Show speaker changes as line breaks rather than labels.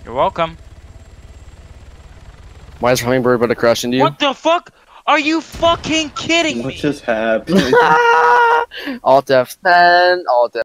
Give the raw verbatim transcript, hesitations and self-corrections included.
You're welcome.
Why is Hummingbird about to crash into you?
What the fuck? Are you fucking kidding me?
What just happened?
Alt F ten, Alt F